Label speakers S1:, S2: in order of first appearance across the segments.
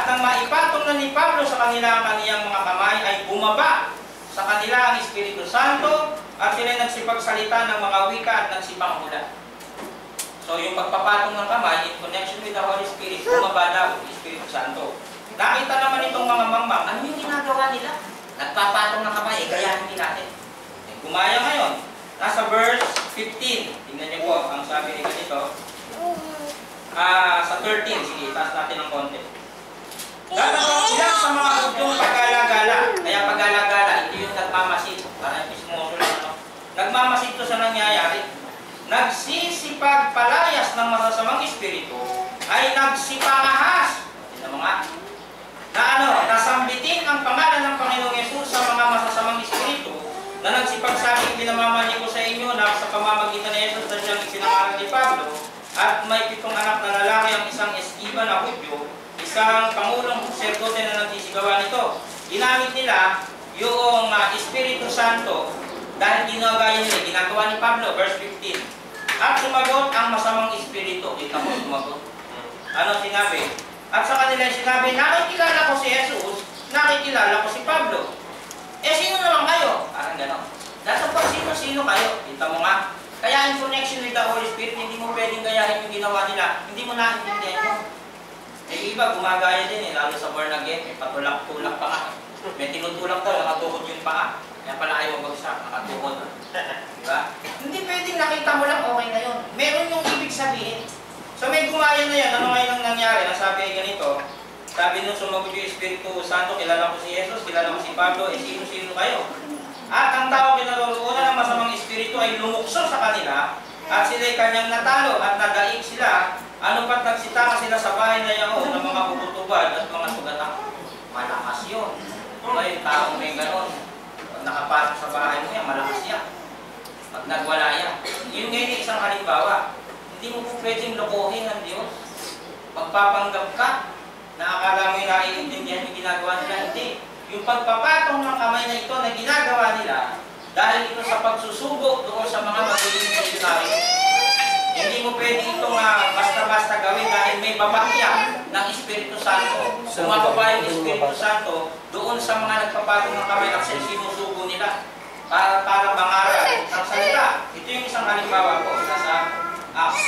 S1: At nang maipatong na ni Pablo sa kanila ang kaniyang mga kamay, ay bumaba sa kanila ang Espiritu Santo at sila nagsipagsalita ng mga wika at nagsipanghula. So yung pagpapatong ng kamay in connection with the Holy Spirit, bumaba daw ang Espiritu Santo. Nakita naman itong mga mangmang, ano yung ginagawa nila? Nagpapatong ng kamay, gayahin din natin. Gumaya ngayon. Nasa verse 15. Tingnan niyo po ang sabi ni ganito. Sa 13, sige, taas natin ng konti. Gagawin sila sa mga hudyong pagala-gala. Kaya pagala-gala, ito yung nagmamasid. Parang pismoso lang, ano? Nagmamasid to sa nangyayari. Nagsisipagpalayas ng masasamang espiritu ay nagsipangahas. Tingnan mo nga. Nasambitin ang pangalan ng Panginoong Yesus sa mga masasamang espiritu na nagsipagsabi, pinamamali ko sa inyo na sa pamamagitan ni Jesus na siyang isinangalan ni Pablo at may 7 anak na lalaki ang isang eskiba na Hudyo, isang pangulong serdote na nagsisigawan nito. Ginamit nila yung Espiritu Santo dahil ginagawa nila, ginagawa ni Pablo, verse 15. At sumagot ang masamang espiritu. Kita mo sumagot. Ano sinabi? At sa kanila sinabi, nakikilala ko si Jesus, nakikilala ko si Pablo. Sino naman kayo? Parang gano'n. Dato po, sino kayo? Kita mo nga. Kaya in connection with the Holy Spirit, hindi mo pwedeng gayahin yung ginawa nila. Hindi mo naintindihan mo. Iba, gumagaya din lalo sa born again. May patulak-tulak pa nga. May tinutulak daw, nakatuhod yung paa. Kaya pala ayaw magsak, nakatuhod. Diba? Hindi pwedeng nakita mo lang, okay na yun. Meron yung ibig sabihin. So may gumaya na yan. Ano ngayon ang nangyari? Nasabi ay ganito. Sabi nung sumagot yung Espiritu Santo, kilala ko si Jesus, kilala ko si Pablo, sino-sino kayo? At ang tao pinaroroonan ng masamang espiritu ay lumukso sa kanila at sila'y kanyang natalo at nadaig sila. Ano pat nagsitaka sila sa bahay na yaon ng mga bubutubad at mga sugatang. Malakas yun. May taong may ganon. Pag nakapasok sa bahay mo yan, malakas yan. Pag nagwala yan. Yun ngayon isang halimbawa. Hindi mo po pwedeng lokohin ng Diyos. Magpapanggap ka na akala mo yung naiintindihan yung ginagawa nila. Hindi. Yung pagpapatong ng kamay na ito na ginagawa nila dahil ito sa pagsusubo doon sa mga magiging missionary. Hindi mo pwede itong basta-basta gawin dahil may babakya ng Espiritu Santo. Sumababa yung Espiritu Santo doon sa mga nagpapatong ng kamay at sinusubo nila para bangaran ng salita. Ito yung isang halimbawa po sa Acts.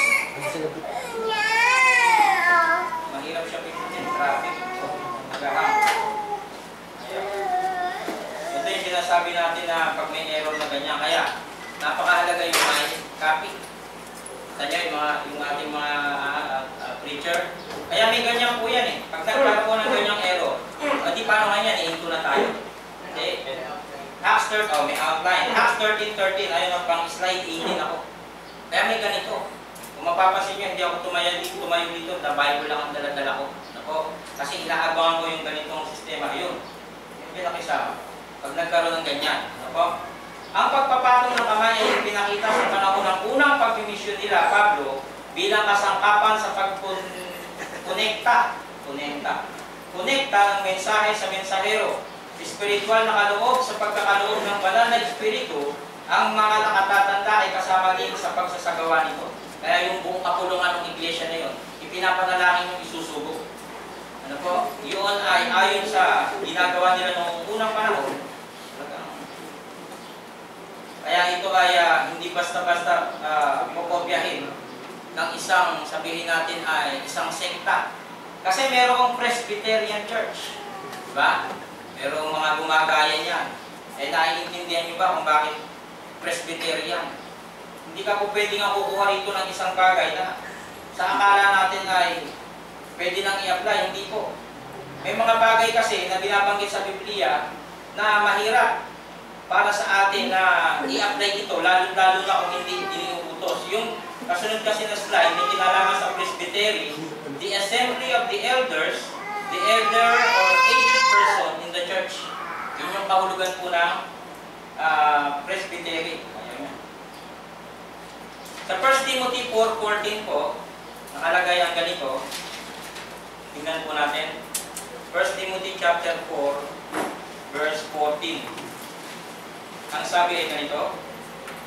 S1: Mahirap siya pindutin, traffic. Nagahang. Ito yung sinasabi natin na pag may error na ganyan. Kaya, napakahalaga yung may copy. Tanya yung ating mga preacher. Kaya may ganyan po yan eh. Pag nagkaroon ng ganyang error, di paano nga yan, ihinto na tayo. Okay? Acts 13, may outline. Acts 13:13, ayun ang pang slide 18 ako. Kaya may ganito. Kung mapapansin nyo, hindi ako tumayo dito, the Bible lang ang dala-dala ko. Ako, kasi inaabangan ko yung ganitong sistema. Ayun. Yung pinakisama. Pag nagkaroon ng ganyan. Ako, ang pagpapatong ng kamay ay pinakita sa panahon ng unang pagmimisyon nila, Pablo, bilang kasangkapan sa pagkonekta ng mensahe sa mensahero. Espiritual na kaloob sa pagkakaloob ng banal na espiritu, ang mga nakatatanda ay kasama din sa pagsasagawa nito. Kaya yung buong kapulungan ng iglesia na yun, ipinapanalangin yung isusubo. Ano po? Yun ay ayon sa ginagawa nila noong unang panahon. Kaya ito ay hindi basta-basta mukopyahin ng isang, sabihin natin ay isang sekta. Kasi merong Presbyterian Church. Diba? Merong mga gumagaya niyan. Naiintindihan niyo ba kung bakit Presbyterian? Hindi ka po pwedeng kukuha rito ng isang bagay na sa akala natin ay pwede nang i-apply. Hindi po. May mga bagay kasi na binabanggit sa Biblia na mahirap para sa atin na i-apply ito, lalo-lalo na kung hindi iniuutos. Yung kasunod kasi na slide, may kinalaman sa presbytery, the assembly of the elders, the elder or aged person in the church. Yun yung kahulugan po ng presbytery. Sa 1 Timothy 4:14 po, nakalagay ang ganito. Tingnan po natin. 1 Timothy chapter 4, verse 14. Ang sabi ay ganito,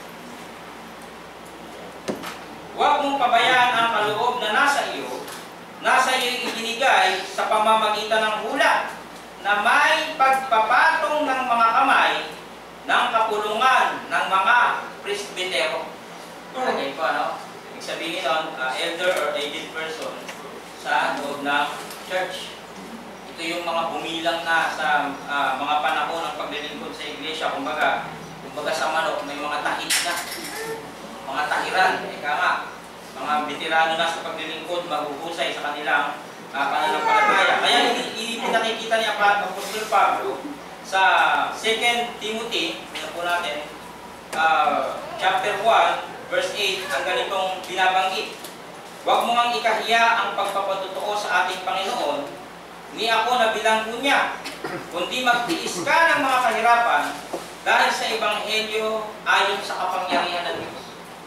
S1: huwag mong pabayaan ang kaloob na nasa iyo nasa iyo'y ibinigay sa pamamagitan ng hula na may pagpapatong ng mga kamay ng kapulungan ng mga presbitero. Lagay ko, ano? Ibig sabihin nun, elder or aged person sa loob ng church. Ito yung mga bumilang na sa mga panahon ng paglilingkod sa iglesia. Kumbaga sa manok, may mga tahit na. Mga tahiran, ika nga. Mga veterano na sa paglilingkod, mahuhusay sa kanilang pananampalataya. Kaya pinakikita ni Apostol Pablo sa 2 Timothy, ito po natin, chapter 1, verse 8, ang ganitong binabanggit. Huwag mo ngang ikahiya ang pagpapatutuo sa ating Panginoon, ni ako na bilanggo niya, kundi magtiis ka ng mga kahirapan dahil sa Ebanghelyo ayon sa kapangyarihan ng Diyos.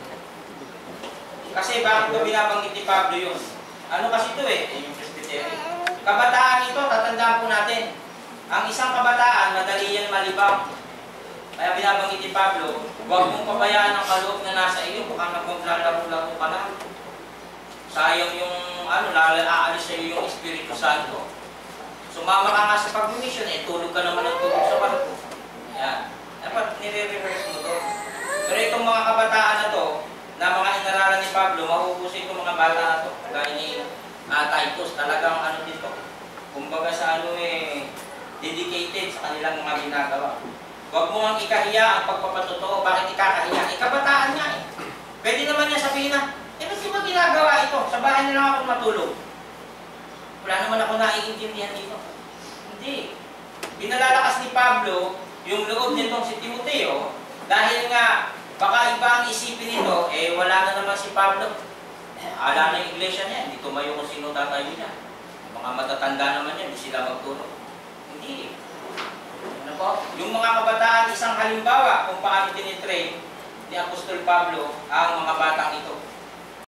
S1: Kasi bakit ko binabanggit ni Pablo yun? Ano kasi ito yung presbytery. Kabataan ito, tatandaan po natin. Ang isang kabataan, madali yan malibang. Kaya binabanggit ni Pablo, huwag mong pabayaan ang kaloob na nasa iyo, baka maglalaro-laro ka na. Sayang yung, aalis sa iyo yung Espiritu Santo. Sumama ka nga sa pag-mission, tulog ka naman ng tulog sa barko. Yan. Dapat nire-reverse mo to. Pero itong mga kabataan na to, na mga inaralan ni Pablo, mahuhusay itong mga bata na to. Gaya ni Titus, talagang dito. Kumbaga sa dedicated sa kanilang mga ginagawa. Huwag mo ang ikahiya ang pagpapatotoo. Bakit ikakahiya? Kabataan nga eh. Pwede naman niya sabihin na, ba't di ba ginagawa ito? Sa bahay na lang ako matulog. Wala naman ako naiintindihan dito. Hindi. Pinalalakas ni Pablo yung loob nitong si Timoteo dahil nga baka iba ang isipin nito, wala na naman si Pablo. Ala na yung iglesia niya, hindi tumayo kung sino tatayo niya. Mga matatanda naman yan, hindi sila magturo. Hindi. Ano po? Yung mga kabataan, isang halimbawa kung paano tinitrain ni Apostol Pablo ang mga batang ito.